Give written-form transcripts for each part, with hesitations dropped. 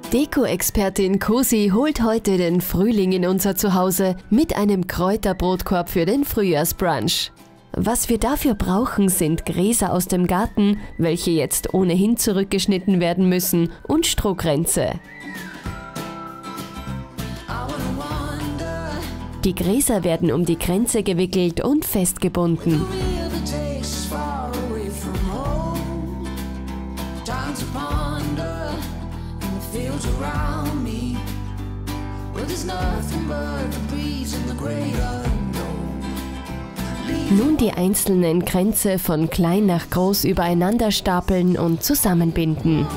Deko-Expertin Cosi holt heute den Frühling in unser Zuhause mit einem Kräuterbrotkorb für den Frühjahrsbrunch. Was wir dafür brauchen, sind Gräser aus dem Garten, welche jetzt ohnehin zurückgeschnitten werden müssen, und Strohkränze. Die Gräser werden um die Kränze gewickelt und festgebunden. Nun die einzelnen Kränze von klein nach groß übereinander stapeln und zusammenbinden.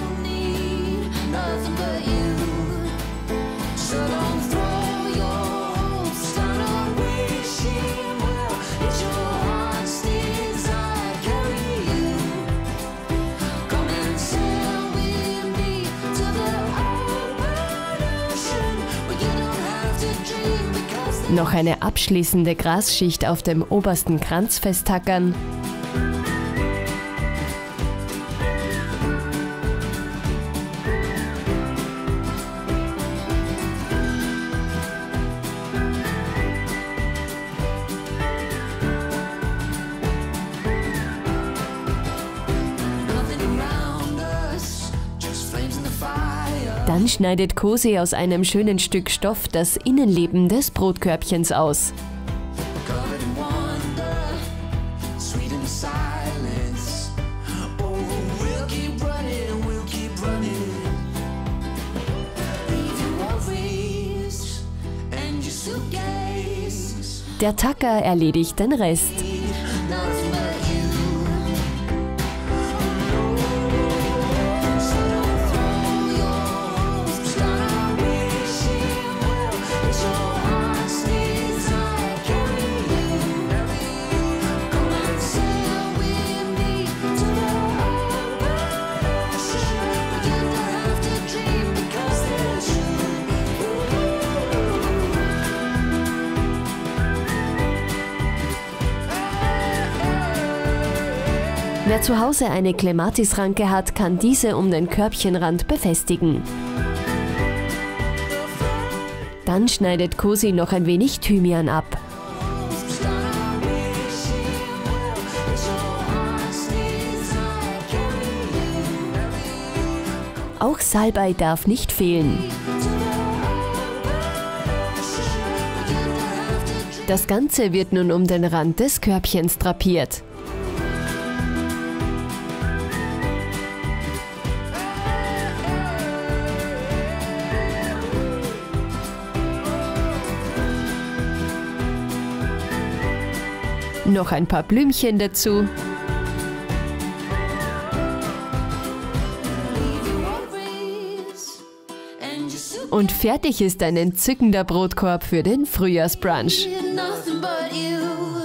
Noch eine abschließende Grasschicht auf dem obersten Kranz festtackern. Dann schneidet Cosi aus einem schönen Stück Stoff das Innenleben des Brotkörbchens aus. Der Tacker erledigt den Rest. Wer zu Hause eine Clematisranke hat, kann diese um den Körbchenrand befestigen. Dann schneidet Cosi noch ein wenig Thymian ab. Auch Salbei darf nicht fehlen. Das Ganze wird nun um den Rand des Körbchens drapiert. Noch ein paar Blümchen dazu. Und fertig ist ein entzückender Brotkorb für den Frühjahrsbrunch.